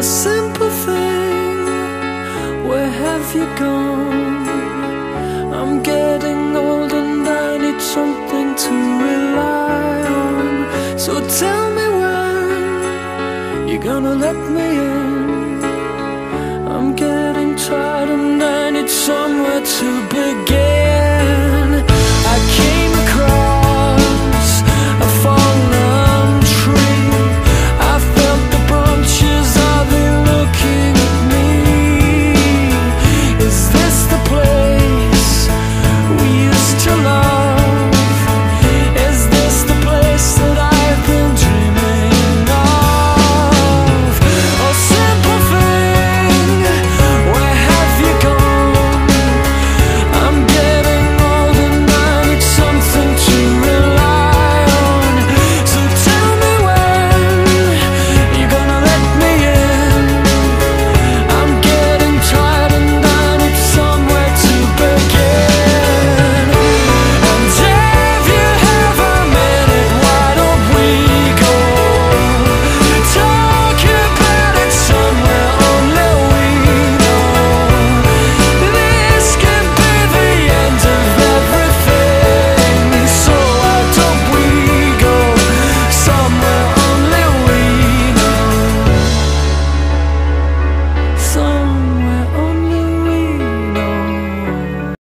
a simple thing. Where have you gone? I'm getting old and I need something to rely on. So tell me when you're gonna let me in. I'm getting tired and I need somewhere to begin.